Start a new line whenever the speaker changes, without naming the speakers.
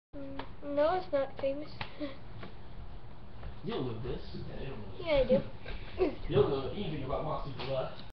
No, it's not famous.
You'll live this.
Yeah, I do.
You'll live even about Monster for Life.